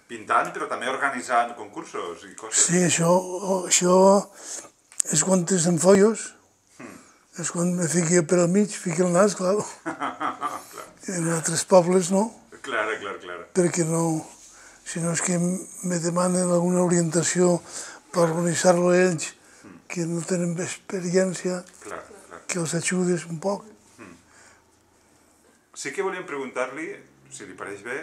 Pintant, però també organitzant concursos i coses. Sí, això és quan tens en follos, és quan me fiqui per al mig, fiqui el nas, clar. En altres pobles no. Clar. Perquè no, si no és que me demanen alguna orientació per organitzar-lo ells, que no tenen experiència, que els ajudes un poc. Sí que volíem preguntar-li, si li pareix bé,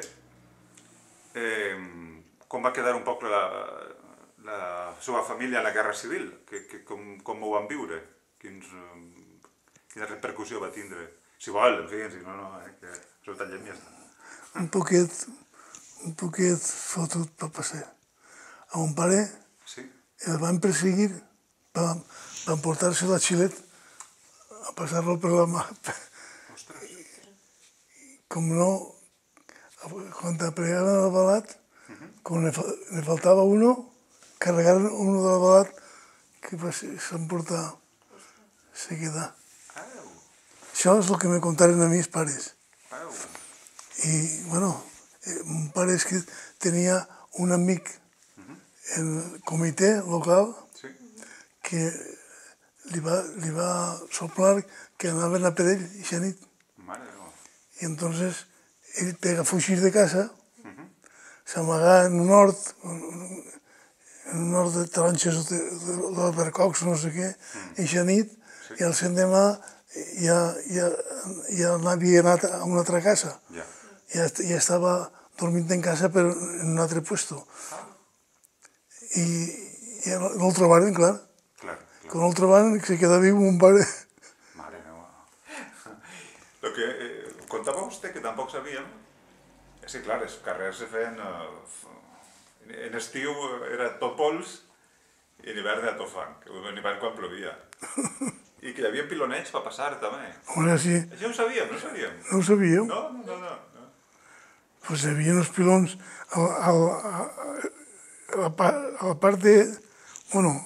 com va quedar un poc la seva família en la Guerra Civil, com ho van viure, quina repercussió va tindre. Si vol, en fi, si no, que això tallem i ja està. Un poquet fotut per passar. A mon pare el van perseguir, van portar-se-lo a Xilet a passar-lo per la mà. Com no, quan apregaven el balat, quan li faltava uno, carregaren uno del balat que s'emportar, se quedar. Això és el que me contaren a mi els pares. I, bueno, mon pare és que tenia un amic en el comitè local que li va soplar que anaven a per ell eixa nit. I entonces ell pega a fugir de casa, s'amagà en un hort de taronges d'albercocs, no sé què, eixa nit, i al l'endemà ja n'havia anat a una altra casa. Ja estava dormint en casa però en un altre puesto. I no el trobaren, clar. Quan no el trobaren, se quedà viu mon pare. Mare meva. Lo que contava vostè, que tampoc sabíem, és que, clar, els carrers se feien... En estiu era tot pols i en hivern era tot fang, en hivern quan plovia. I que hi havia pilonets per passar, també. Home, sí. Això ho sabíem, no ho sabíem? No ho sabíeu? No. Pues hi havia uns pilons a la part de... Bueno,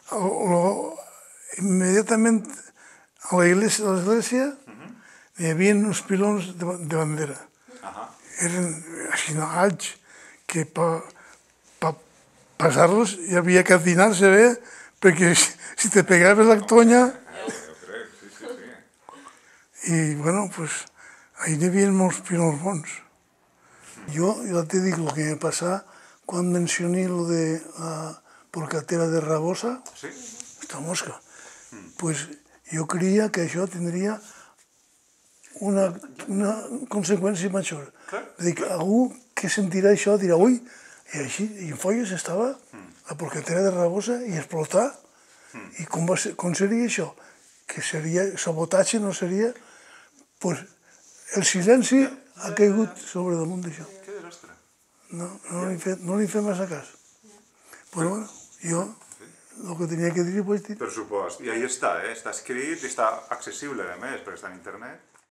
immediatament a l'església hi havia uns pilons de bandera. Eren així alts que per passar-los hi havia que atinar-se bé, perquè si te pegaves la tonya... I, bueno, pues, ahí hi havia molts pilons bons. Jo ja te dic el que me passa quan mencioné lo de la porcatera de Rabosa, esta mosca. Pues jo creia que això tindria una conseqüència major. Dic, algú que sentirà això dirà, ui, i així, i en Folles estava la porcatera de Rabosa i explotar. I com seria això? Que seria sabotatge, no seria... Pues el silenci ha caigut sobre damunt d'això. Que desastre. No li fem massa cas. Però bueno, jo el que tenia que dir ho vaig dir. Per supost. I ahí està, està escrit i està accessible, a més, perquè està en internet.